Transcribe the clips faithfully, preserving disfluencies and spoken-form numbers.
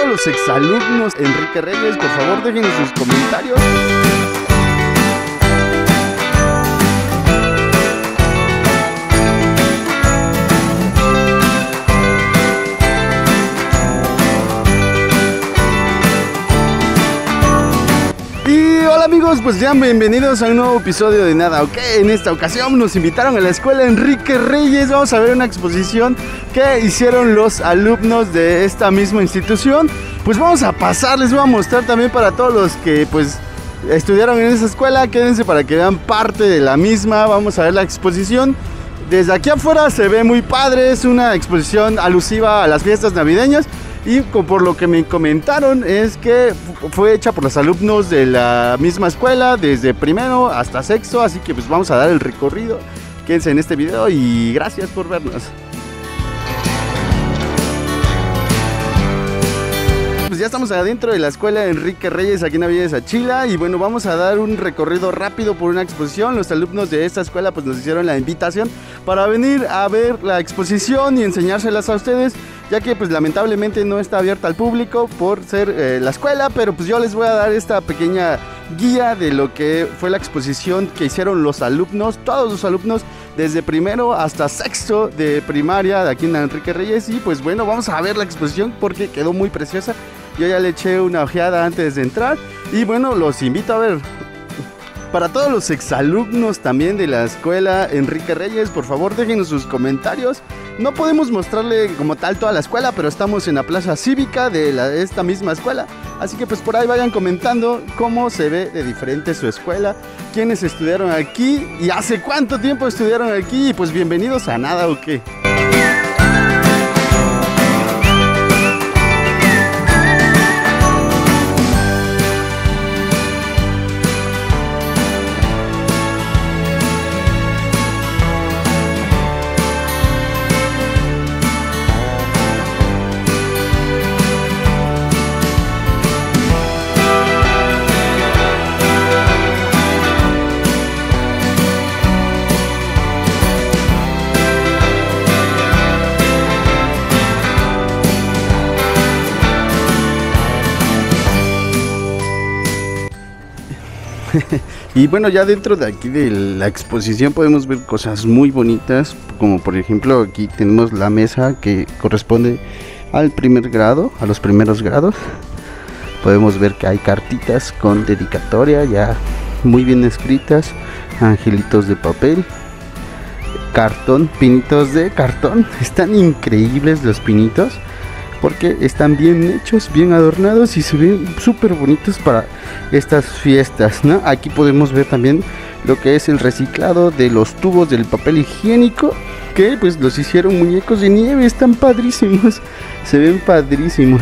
todos los exalumnos Enrique Reyes, por favor dejen sus comentarios. Amigos, pues ya bienvenidos a un nuevo episodio de Nada OK. En esta ocasión nos invitaron a la escuela Enrique Reyes. Vamos a ver una exposición que hicieron los alumnos de esta misma institución. Pues vamos a pasar, les voy a mostrar también para todos los que pues estudiaron en esa escuela. Quédense para que vean parte de la misma. Vamos a ver la exposición. Desde aquí afuera se ve muy padre, es una exposición alusiva a las fiestas navideñas. Y por lo que me comentaron es que fue hecha por los alumnos de la misma escuela, desde primero hasta sexto, así que pues vamos a dar el recorrido. Quédense en este video y gracias por vernos. Pues ya estamos adentro de la escuela Enrique Reyes aquí en la Villa de Sachila y bueno, vamos a dar un recorrido rápido por una exposición. Los alumnos de esta escuela pues nos hicieron la invitación para venir a ver la exposición y enseñárselas a ustedes, ya que pues lamentablemente no está abierta al público por ser eh, la escuela, pero pues yo les voy a dar esta pequeña guía de lo que fue la exposición que hicieron los alumnos, todos los alumnos desde primero hasta sexto de primaria de aquí en Enrique Reyes. Y pues bueno, vamos a ver la exposición porque quedó muy preciosa. Yo ya le eché una ojeada antes de entrar y bueno, los invito a ver. Para todos los exalumnos también de la escuela Enrique Reyes, por favor déjenos sus comentarios. No podemos mostrarle como tal toda la escuela, pero estamos en la plaza cívica de, la, de esta misma escuela. Así que pues por ahí vayan comentando cómo se ve de diferente su escuela, quiénes estudiaron aquí y hace cuánto tiempo estudiaron aquí. Y pues bienvenidos a Nada OK. Y bueno, ya dentro de aquí de la exposición podemos ver cosas muy bonitas, como por ejemplo aquí tenemos la mesa que corresponde al primer grado, a los primeros grados. Podemos ver que hay cartitas con dedicatoria ya muy bien escritas, angelitos de papel, cartón, pinitos de cartón. Están increíbles los pinitos porque están bien hechos, bien adornados y se ven súper bonitos para estas fiestas, ¿no? Aquí podemos ver también lo que es el reciclado de los tubos del papel higiénico, que pues los hicieron muñecos de nieve. Están padrísimos, se ven padrísimos.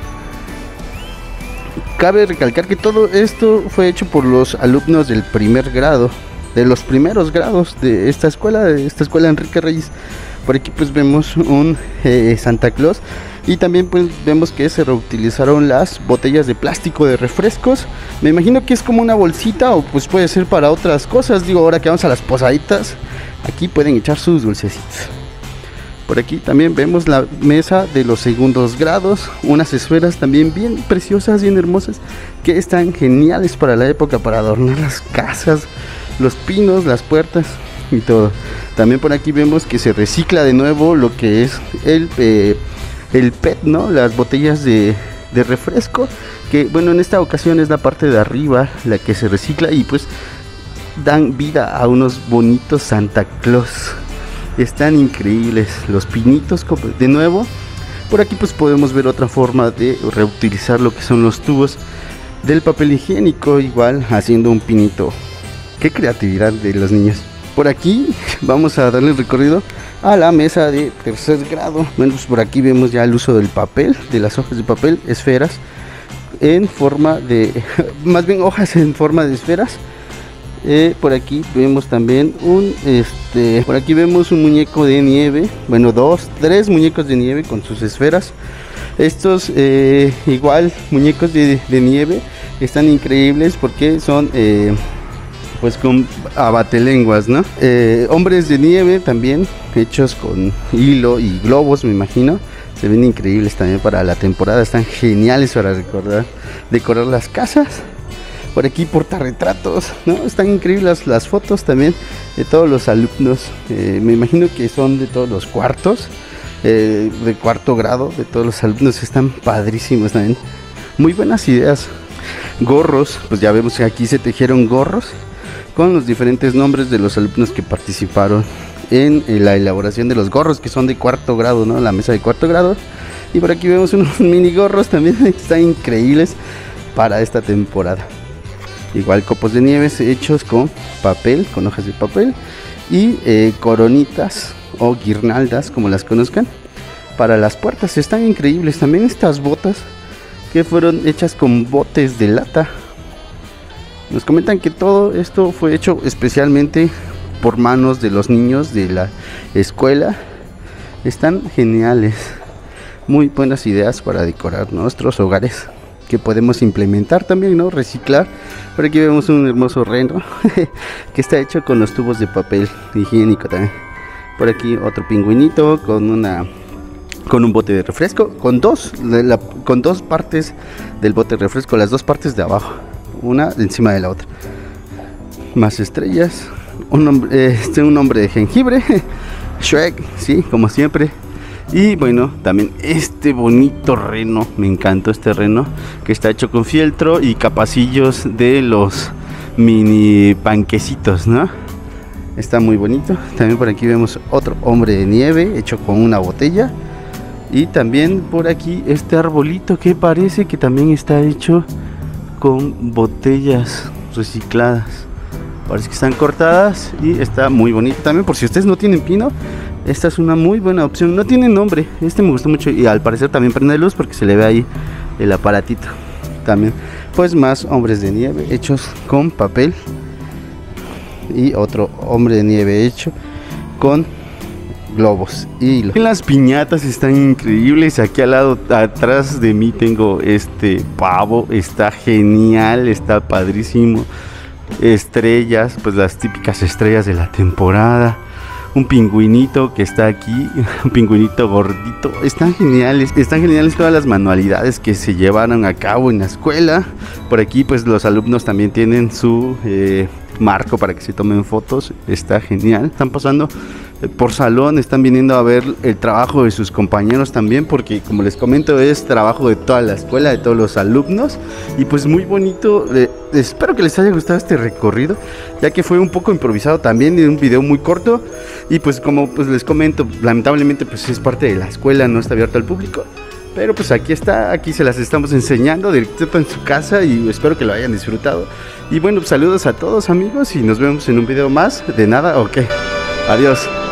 Cabe recalcar que todo esto fue hecho por los alumnos del primer grado, de los primeros grados de esta escuela, de esta escuela Enrique Reyes. Por aquí pues vemos un eh, Santa Claus. Y también pues vemos que se reutilizaron las botellas de plástico de refrescos. Me imagino que es como una bolsita o pues puede ser para otras cosas. Digo, ahora que vamos a las posaditas, aquí pueden echar sus dulcecitos. Por aquí también vemos la mesa de los segundos grados. Unas esferas también bien preciosas, bien hermosas, que están geniales para la época, para adornar las casas, los pinos, las puertas y todo. También por aquí vemos que se recicla de nuevo lo que es el... Eh, el P E T, ¿no? Las botellas de, de refresco, que bueno, en esta ocasión es la parte de arriba la que se recicla y pues dan vida a unos bonitos Santa Claus. Están increíbles los pinitos de nuevo. Por aquí pues podemos ver otra forma de reutilizar lo que son los tubos del papel higiénico, igual haciendo un pinito. Qué creatividad de los niños. Por aquí vamos a darle el recorrido a la mesa de tercer grado. Bueno, pues por aquí vemos ya el uso del papel, de las hojas de papel, esferas en forma de, más bien hojas en forma de esferas. Eh, por aquí vemos también un, este, por aquí vemos un muñeco de nieve, bueno, dos, tres muñecos de nieve con sus esferas. Estos eh, igual muñecos de, de nieve están increíbles porque son eh, pues con abatelenguas, ¿no? Eh, hombres de nieve también hechos con hilo y globos, me imagino. Se Se ven increíbles también para la temporada, están geniales para recordar, decorar las casas. Por aquí portarretratos, ¿no? Están increíbles las, las fotos también de todos los alumnos. Eh, me imagino que son de todos los cuartos, eh, de cuarto grado, de todos los alumnos. Están padrísimos también. Muy buenas ideas. Gorros, pues ya vemos que aquí se tejieron gorros con los diferentes nombres de los alumnos que participaron en, en la elaboración de los gorros, que son de cuarto grado, ¿no? La mesa de cuarto grado. Y por aquí vemos unos mini gorros también, están increíbles para esta temporada. Igual copos de nieves hechos con papel, con hojas de papel y eh, coronitas o guirnaldas, como las conozcan, para las puertas. Están increíbles. También estas botas que fueron hechas con botes de lata. Nos comentan que todo esto fue hecho especialmente por manos de los niños de la escuela. Están geniales. Muy buenas ideas para decorar nuestros hogares, que podemos implementar también, ¿no? Reciclar. Por aquí vemos un hermoso reno que está hecho con los tubos de papel higiénico también. Por aquí otro pingüinito con una con un bote de refresco, con dos de la, con dos partes del bote de refresco, las dos partes de abajo, una encima de la otra. Más estrellas, un hombre, este un hombre de jengibre, Shrek, sí, como siempre. Y bueno, también este bonito reno, me encantó este reno, que está hecho con fieltro y capacillos de los mini panquecitos, ¿no? Está muy bonito. También por aquí vemos otro hombre de nieve hecho con una botella. Y también por aquí este arbolito que parece que también está hecho con botellas recicladas. Parece que están cortadas y está muy bonito. También, por si ustedes no tienen pino, esta es una muy buena opción. No tiene nombre, este me gustó mucho y al parecer también prende luz porque se le ve ahí el aparatito. También pues más hombres de nieve hechos con papel y otro hombre de nieve hecho con globos y hilo. Las piñatas están increíbles. Aquí al lado atrás de mí tengo este pavo, está genial, está padrísimo. Estrellas, pues las típicas estrellas de la temporada. Un pingüinito que está aquí, un pingüinito gordito. Están geniales, están geniales todas las manualidades que se llevaron a cabo en la escuela. Por aquí pues los alumnos también tienen su eh, marco para que se tomen fotos. Está genial. Están pasando por salón, están viniendo a ver el trabajo de sus compañeros también, porque como les comento es trabajo de toda la escuela, de todos los alumnos. Y pues muy bonito. eh, espero que les haya gustado este recorrido, ya que fue un poco improvisado también, en un video muy corto. Y pues como pues les comento, lamentablemente pues es parte de la escuela, no está abierto al público, pero pues aquí está, aquí se las estamos enseñando directo en su casa y espero que lo hayan disfrutado. Y bueno, pues, saludos a todos amigos y nos vemos en un video más. De nada, ok, adiós.